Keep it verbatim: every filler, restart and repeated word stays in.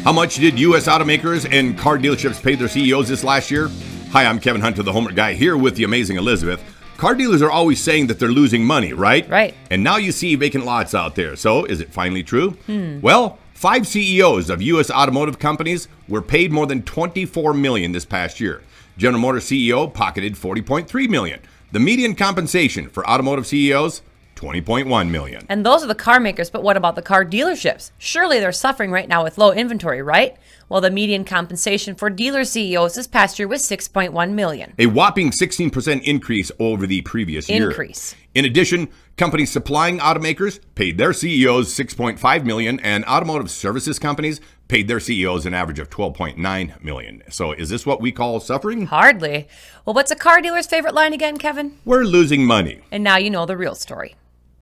How much did U S automakers and car dealerships pay their C E Os this last year? Hi, I'm Kevin Hunter, the Homer Guy, here with the amazing Elizabeth. Car dealers are always saying that they're losing money, right? Right. And now you see vacant lots out there. So is it finally true? Hmm. Well, five C E Os of U S automotive companies were paid more than twenty-four million dollars this past year. General Motors C E O pocketed forty point three million dollars. The median compensation for automotive C E Os, twenty point one million dollars. And those are the car makers, but what about the car dealerships? Surely they're suffering right now with low inventory, right? Well, the median compensation for dealer C E Os this past year was six point one million dollars. A whopping sixteen percent increase over the previous year. Increase. In addition, companies supplying automakers paid their C E Os six point five million dollars, and automotive services companies paid their C E Os an average of twelve point nine million dollars. So is this what we call suffering? Hardly. Well, what's a car dealer's favorite line again, Kevin? We're losing money. And now you know the real story.